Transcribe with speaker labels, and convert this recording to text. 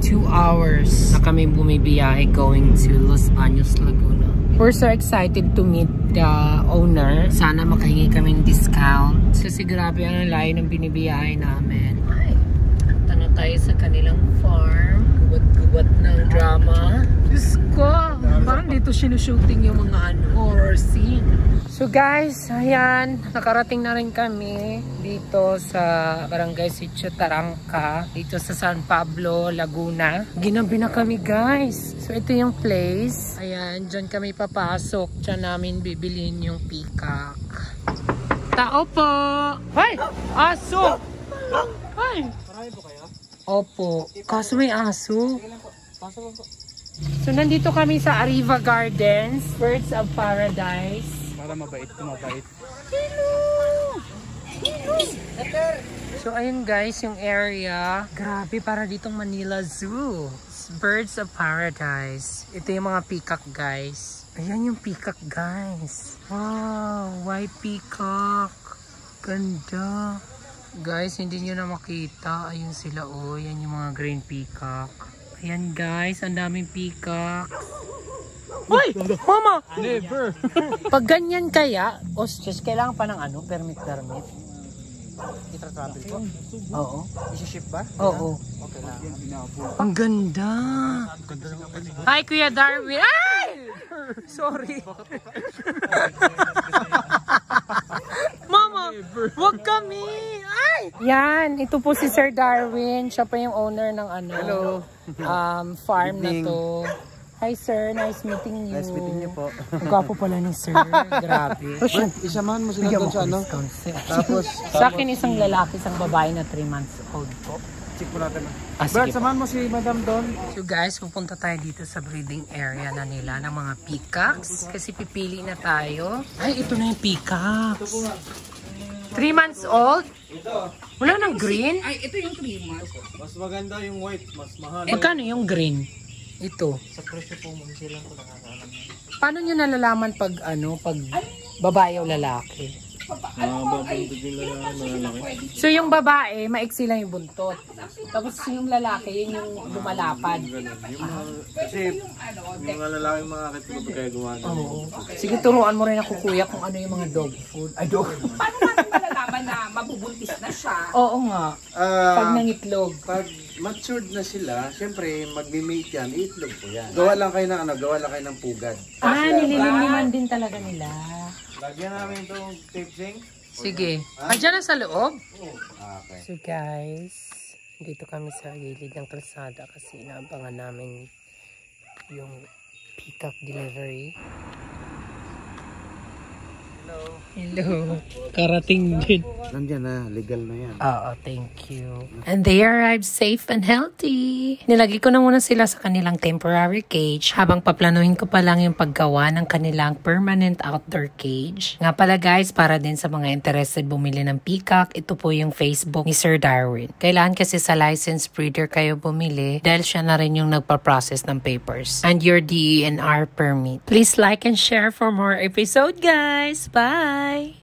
Speaker 1: 2 hours na kami bumibiyahe going to Los Baños, Laguna. We're so excited to meet the owner. Sana makahingi kaming discount. Kasi grabe ang layo ng binibiyahe namin. Ay, punta na tayo sa kanilang farm. Gubat-gubat ng drama. Diyos ko, parang dito sinushooting yung mga horror scene. So guys, ayan, nakarating na rin kami dito sa Barangay Sitio Tarangka, dito sa San Pablo, Laguna. Ginabi na kami guys. So ito yung place. Ayan, dyan kami papasok. Dyan namin bibilhin yung peacock. Tao po! Ay! Aso! Ay! Marami po kayo? Opo. Kaso may aso. Pasok po. So nandito kami sa Arriva Gardens, Birds of Paradise.
Speaker 2: Para mabait, mabait.
Speaker 1: Hello! So ayun guys, yung area. Grabe, para ditong Manila Zoo. It's Birds of Paradise. Ito yung mga peacock guys. Ayan yung peacock guys. Wow, white peacock. Ganda. Guys, hindi nyo na makita. Ayun sila oh. Yan yung mga green peacock. Ayan guys, ang daming peacock. Hoy! Mama!
Speaker 2: Never!
Speaker 1: Pag ganyan kaya, just kailangan pa ng permit.
Speaker 2: Itra-travel po?
Speaker 1: Oo.
Speaker 2: Isi-ship ba?
Speaker 1: Oo.
Speaker 2: Okay lang.
Speaker 1: Ang ganda! Hi, Kuya Darwin! Ay! Sorry. Mama, wag kami! Ay! Yan, ito po si Sir Darwin. Siya pa yung owner ng
Speaker 2: Hello.
Speaker 1: farm na to. Hi sir, nice meeting you.
Speaker 2: Nice meeting you po.
Speaker 1: Ang gwapo pala ni sir. Grabe.
Speaker 2: Isamahan mo sila doon sa ano?
Speaker 1: Tapos, sa akin isang lalaki, isang babae na 3 months old po.
Speaker 2: Check po natin.
Speaker 1: Brad,
Speaker 2: samahan mo si Madam doon.
Speaker 1: So guys, pupunta tayo dito sa breeding area na nila ng mga peacocks. Kasi pipili na tayo. Ay, ito na yung peacocks. 3 months old? Wala nang green?
Speaker 3: Ay, ito yung 3 months.
Speaker 2: Mas maganda yung white, mas mahal.
Speaker 1: Magkano yung green? Ito.
Speaker 2: Sa presyo po mo, sila po nakakaalam.
Speaker 1: Paano nyo nalalaman pag pag babae o lalaki? So yung babae, maiksi lang yung buntot. Tapos yung lalaki, yun yung lumalapad.
Speaker 2: Kasi yung mga lalaki mga katulad kaya gumawa.
Speaker 1: Oo. Sige, turuan mo rin ako kuya kung ano yung mga dog food. Ay, dog.
Speaker 3: Paano natin malalaman na mabubuntis na siya?
Speaker 1: Oo nga. Pag nangitlog.
Speaker 4: Pag matured na sila, syempre magmi-mate yan, iitlog po yan. Gawa lang kayo ng pugad.
Speaker 1: Nililiniman din talaga nila.
Speaker 4: Lagyan namin itong tape zinc.
Speaker 1: Sige. Diyan na sa loob?
Speaker 4: Okay.
Speaker 1: So guys, dito kami sa gilid ng kalsada kasi inaabangan namin yung peacock delivery. Hello. Karating din.
Speaker 4: Nandiyan na, legal na yan.
Speaker 1: Oo, thank you. And they arrived safe and healthy. Nilagay ko na muna sila sa kanilang temporary cage habang paplanuhin ko pa lang yung paggawa ng kanilang permanent outdoor cage. Nga pala guys, para din sa mga interested bumili ng peacock, ito po yung Facebook ni Sir Darwin. Kailangan kasi sa licensed breeder kayo bumili dahil siya na rin yung nagpa-process ng papers and your DENR permit. Please like and share for more episode guys. Bye!